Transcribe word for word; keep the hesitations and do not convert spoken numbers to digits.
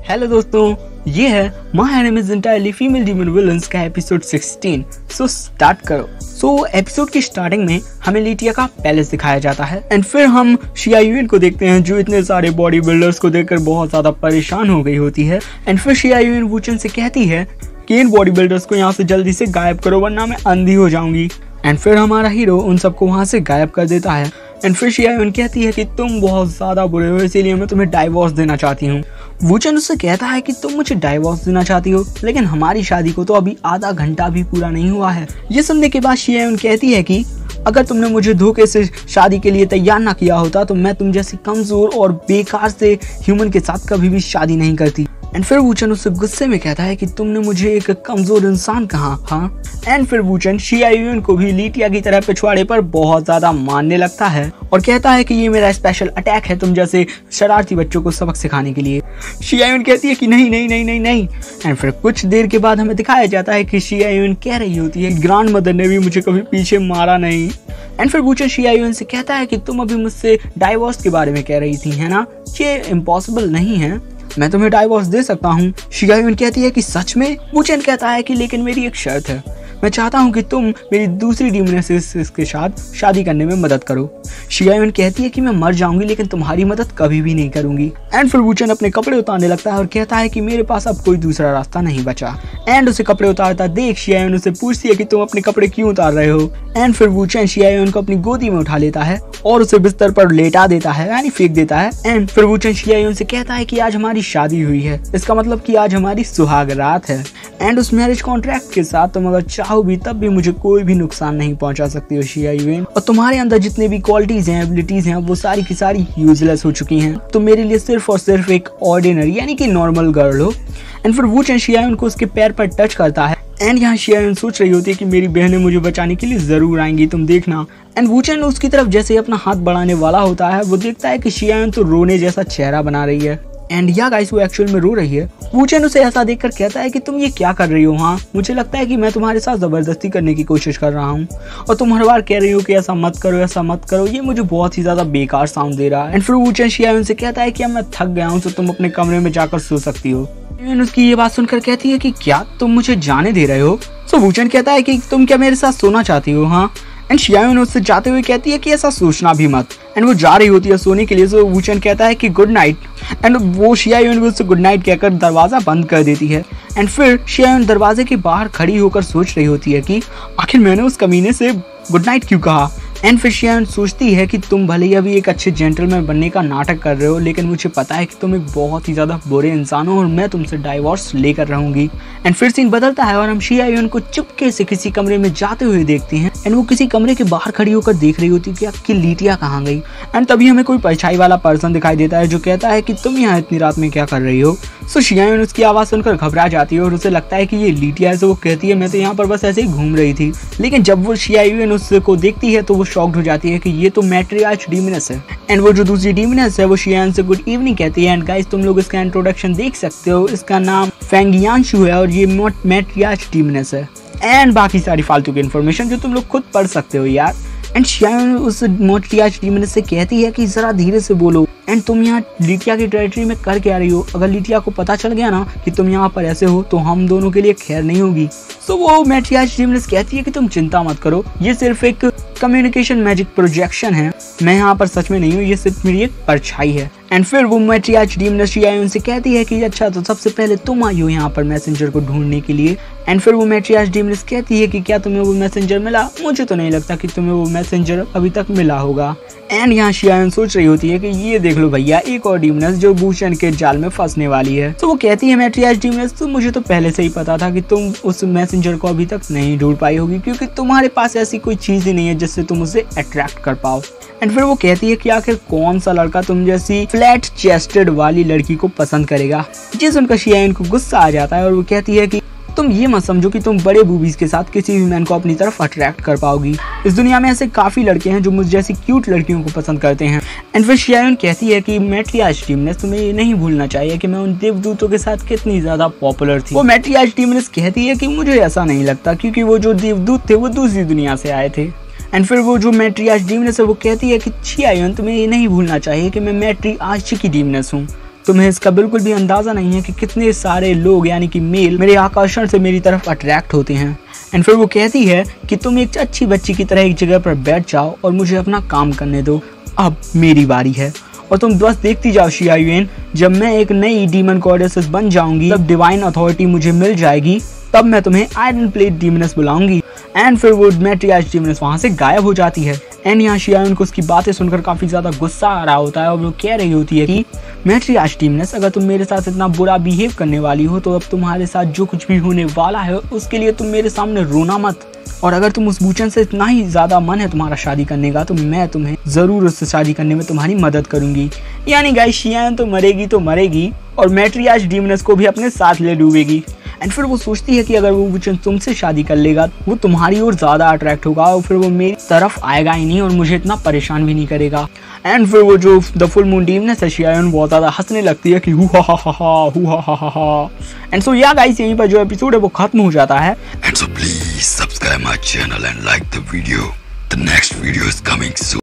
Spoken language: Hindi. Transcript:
हेलो दोस्तों, ये है my anime is entirely female demon villains का एपिसोड सोलह। सो स्टार्ट करो। सो so, एपिसोड की स्टार्टिंग में हमें लिटिया का पैलेस दिखाया जाता है एंड फिर हम शिया यून को देखते हैं जो इतने सारे बॉडी बिल्डर्स को देखकर बहुत ज्यादा परेशान हो गई होती है। एंड फिर शिया यून वुचन से कहती है कि इन बॉडी बिल्डर्स को यहाँ से जल्दी से गायब करो वरना मैं अंधी हो जाऊंगी। एंड फिर हमारा हीरो उन सबको वहां से गायब कर देता है। एंड फिर शिया यून कहती है कि तुम बहुत ज्यादा बुरे हो इसीलिए मैं तुम्हें डाइवोर्स देना चाहती हूँ। वुचन उससे कहता है कि तुम मुझे डाइवोर्स देना चाहती हो लेकिन हमारी शादी को तो अभी आधा घंटा भी पूरा नहीं हुआ है। ये सुनने के बाद शिया यून कहती है कि अगर तुमने मुझे धोखे से शादी के लिए तैयार ना किया होता तो मैं तुम जैसी कमजोर और बेकार से ह्यूमन के साथ कभी भी शादी नहीं करती। एंड फिर वुचन उससे गुस्से में कहता है कि तुमने मुझे एक कमजोर इंसान कहा। हाँ। एंड फिर वुचन शिया यून को भी लिटिया की तरह पिछवाड़े पर बहुत ज्यादा मानने लगता है और कहता है कि ये मेरा स्पेशल अटैक है तुम जैसे शरारती बच्चों को सबक सिखाने के लिए। शिया यून कहती है कि नहीं नहीं नहीं नहीं नहीं। एंड फिर कुछ देर के बाद हमें दिखाया जाता है कि शिया यून कह रही होती है ग्रैंड मदर ने भी मुझे कभी पीछे मारा नहीं। एंड फिर वुचन शिया यून से कहता है कि तुम अभी मुझसे डाइवोर्स के बारे में कह रही थी है ना, ये इम्पॉसिबल नहीं है, मैं तुम्हें डाइवोर्स दे सकता हूँ। शिया यून कहती है कि सच में। वुचन कहता है कि लेकिन मेरी एक शर्त है, मैं चाहता हूँ कि तुम मेरी दूसरी डीमनेसिस के साथ शादी करने में मदद करो। शिया यून कहती है कि मैं मर जाऊंगी लेकिन तुम्हारी मदद कभी भी नहीं करूंगी। एंड फिर वुचन अपने कपड़े उतारने लगता है और कहता है कि मेरे पास अब कोई दूसरा रास्ता नहीं बचा। एंड उसे कपड़े उतारता देख शिया यून उसे पूछती है कि तुम अपने कपड़े क्यों उतार रहे हो। एंड फिर वुचन शिया यून को अपनी गोदी में उठा लेता है और उसे बिस्तर पर लेटा देता है यानी फेंक देता है। एंड फिर वुचन शिया यून से कहता है कि आज हमारी शादी हुई है, इसका मतलब कि आज हमारी सुहाग रात है एंड उस मैरिज कॉन्ट्रैक्ट के साथ तुम अगर चाहो भी तब भी मुझे कोई भी नुकसान नहीं पहुंचा सकती हो शिया यून, और तुम्हारे अंदर जितने भी क्वालिटीज हैं एबिलिटीज हैं वो सारी की सारी यूजलेस हो चुकी हैं, तुम मेरे लिए सिर्फ और सिर्फ एक ऑर्डिनरी यानी कि नॉर्मल गर्ल हो। एंड फिर वुचन शिया यून को उसके पैर पर टच करता है एंड यहाँ शिया यून सोच रही होती है कि मेरी बहनें मुझे बचाने के लिए जरूर आएंगी, तुम देखना। एंड वुचन उसकी तरफ जैसे अपना हाथ बढ़ाने वाला होता है वो देखता है कि शिया यून तो रोने जैसा चेहरा बना रही है एंड या गाइस वो एक्चुअल में रो रही है। वुचन उसे ऐसा देखकर कहता है कि तुम ये क्या कर रही हो। हाँ, मुझे लगता है कि मैं तुम्हारे साथ जबरदस्ती करने की कोशिश कर रहा हूँ और तुम हर बार कह रही हो कि ऐसा मत करो ऐसा मत करो, ये मुझे बहुत ही ज्यादा बेकार साउंड दे रहा है। एंड फिर वुचन शिया यून से कहता है कि अब मैं थक गया हूँ तो तुम अपने कमरे में जाकर सो सकती हो। उसकी ये बात सुनकर कहती है कि क्या तुम मुझे जाने दे रहे हो। सो वुचन कहता है कि तुम क्या मेरे साथ सोना चाहती हो। हाँ। एंड शिया यून उससे जाते हुए कहती है कि ऐसा सोचना भी मत। एंड वो जा रही होती है सोने के लिए। सो वुचन कहता है कि गुड नाइट एंड वो शिया यून को उससे गुड नाइट कहकर दरवाजा बंद कर देती है। एंड फिर शिया यून दरवाजे के बाहर खड़ी होकर सोच रही होती है कि आखिर मैंने उस कमीने से गुड नाइट क्यों कहा। एंड फिर शिया यून सोचती है कि तुम भले ही अभी एक अच्छे जेंटलमैन बनने का नाटक कर रहे हो लेकिन मुझे पता है कि तुम एक बहुत ही ज्यादा बुरे इंसान हो और मैं तुमसे डाइवोर्स लेकर रहूंगी। एंड फिर सीन बदलता है और हम शिया यून को चुपके से किसी कमरे में जाते हुए देखते हैं एंड वो किसी कमरे के बाहर खड़ी होकर देख रही होती है कि आपकी लिटिया कहाँ गई। एंड तभी हमें कोई परछाई वाला पर्सन दिखाई देता है जो कहता है कि तुम यहाँ इतनी रात में क्या कर रही हो। सो शिया यून उसकी आवाज सुनकर घबरा जाती है और उसे लगता है कि ये लिटिया है। तो वो कहती है मैं तो यहाँ पर बस ऐसे ही घूम रही थी। लेकिन जब वो शिया यून उसको देखती है तो वो शॉक्ड हो जाती है कि ये तो मैट्रियार्च डीमनेस है। एंड वो जो दूसरी डीमनेस है वो शिया यून से गुड इवनिंग कहती है। एंड गाइस तुम लोग इसका इंट्रोडक्शन देख सकते हो, इसका नाम फेंगियांशु है और ये मैट्रियार्च डीमनेस है। एंड बाकी सारी फालतू की इन्फॉर्मेशन जो तुम लोग खुद पढ़ सकते हो यार। एंड शिया यून उस मैट्रियार्च डीमनेस से कहती है कि जरा धीरे से बोलो एंड तुम यहाँ लिटिया की टेरिटरी में कर क्या रही हो, अगर लिटिया को पता चल गया ना कि तुम यहाँ पर ऐसे हो तो हम दोनों के लिए खैर नहीं होगी। सो वो मैट्रियार्च डीमनेस कहती है कि तुम चिंता मत करो, ये सिर्फ एक कम्युनिकेशन मैजिक प्रोजेक्शन है, मैं यहाँ पर सच में नहीं हूँ, ये सिर्फ मेरी एक परछाई है। एंड फिर वो मैट्रियार्च डीमनेस शिया यून से कहती है कि अच्छा तो सबसे पहले तुम आई हो यहाँ पर मैसेंजर को ढूंढने के लिए। एंड फिर वो मैट्रियार्च डीमनेस कहती है कि क्या तुम्हें वो मैसेंजर मिला, मुझे तो नहीं लगता कि तुम्हें वो मैसेंजर अभी तक मिला होगा। एंड यहाँ शिया यून सोच रही होती है कि ये देख लो भैया एक और डीमनेस जो वुचन के जाल में फंसने वाली है। तो वो कहती है मैट्रियार्च डीमनेस तो मुझे तो पहले से ही पता था कि तुम उस मैसेंजर को अभी तक नहीं ढूंढ पाई होगी क्योंकि तुम्हारे पास ऐसी कोई चीज ही नहीं है जिससे तुम उसे अट्रैक्ट कर पाओ। एंड फिर वो कहती है कि आखिर कौन सा लड़का तुम जैसी फ्लैट चेस्टेड वाली लड़की को पसंद करेगा। जिस उनका शिया यून को गुस्सा आ जाता है और वो कहती है कि तुम ये मत समझो कि तुम बड़े बूबीज के साथ किसी भी मैन को अपनी तरफ अट्रैक्ट कर पाओगी, इस दुनिया में ऐसे काफी लड़के हैं जो मुझ जैसी क्यूट लड़कियों को पसंद करते हैं। एंड फिर शिया यून कहती है कि मैट्रियार्च डीमनेस तुम्हें ये नहीं भूलना चाहिए कि मैं उन देवदूतों के साथ कितनी ज्यादा पॉपुलर थी। वो मैट्रियार्च डीमनेस कहती है कि मुझे ऐसा नहीं लगता क्योंकि वो जो देवदूत थे वो दूसरी दुनिया से आए थे। एंड फिर वो जो मैट्रियार्च डीमनेस है वो कहती है कि शिया यून तुम्हें ये नहीं भूलना चाहिए कि मैं मैट्रियार्च की डीमनेस हूँ। तुम्हें इसका बिल्कुल भी अंदाजा नहीं है कि कितने सारे लोग यानी कि मेल मेरे आकर्षण से मेरी तरफ अट्रैक्ट होते हैं। एंड फिर वो कहती है कि तुम एक अच्छी बच्ची की तरह एक जगह पर बैठ जाओ और मुझे अपना काम करने दो, अब मेरी बारी है और तुम बस देखती जाओ शिया युएन, जब मैं एक नई डीमन गॉडेसेस बन जाऊंगी, तब डिवाइन अथॉरिटी मुझे मिल जाएगी, तब मैं तुम्हें आयरन प्लेट डीमनेस बुलाऊंगी। एंड फिर वो मैट्रियार्च डीमनेस वहां से गायब हो जाती है। एंड यहाँ शिया युएन को उसकी बातें सुनकर काफी ज्यादा गुस्सा आ रहा होता है और वो कह रही होती है कि मैट्रियार्च डीमनेस, अगर तुम मेरे साथ इतना बुरा बिहेव करने वाली हो तो अब तुम्हारे साथ जो कुछ भी होने वाला है उसके लिए तुम मेरे सामने रोना मत, और अगर तुम उस बूचन से इतना ही ज्यादा मन है तुम्हारा शादी करने का तो मैं तुम्हें जरूर उससे शादी करने में तुम्हारी मदद करूंगी। यानी गाइस शिया युएन तो मरेगी तो मरेगी और मैट्रियार्च डीमनेस को भी अपने साथ ले डूबेगी। एंड फिर वो सोचती है कि अगर वो बूचन तुमसे शादी कर लेगा वो तुम्हारी ओर ज्यादा अट्रैक्ट होगा और फिर वो मेरी तरफ आएगा ही नहीं और मुझे इतना परेशान भी नहीं करेगा। एंड फिर वो जो द फुल मून डीमनेस है शिया युएन बहुत ज्यादा हंसने लगती है कि हु हा हा हा हु हा हा हा। एंड सो या गाइस यहीं पर जो एपिसोड है वो खत्म हो जाता है। And so please subscribe my channel and like the video. The next video is coming soon.